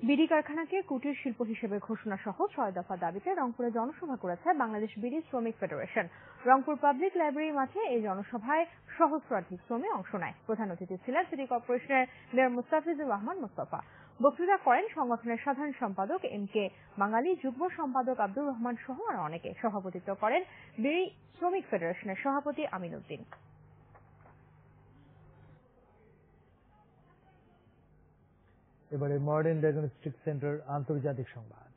BD কারখানাকে কুটির শিল্প হিসেবে ঘোষণা সহ ৬ দফা দাবিতে রংপুরে জনসভা করেছে বাংলাদেশ বিডি শ্রমিক ফেডারেশন। রংপুর পাবলিক লাইব্রেরি মাঠে এই জনসভায় সহস্রাধিক শ্রমিক অংশ নেয়। প্রধান অতিথি ছিলেন সিটি কর্পোরেশনের মেয়র মুস্তাফিজুর রহমান মোস্তফা। বক্তৃতা করেন সংগঠনের সাধারণ সম্পাদক MK বাঙালি, যুগ্ম সম্পাদক আব্দুর রহমান সহ আরো অনেকে। সভাপতিত্ব করেন বিডি শ্রমিক ফেডারেশনের সভাপতি আমিন উদ্দিন। এবারে মডার্ন ডায়াগনস্টিক সেন্টার আন্তর্জাতিক সংবাদ।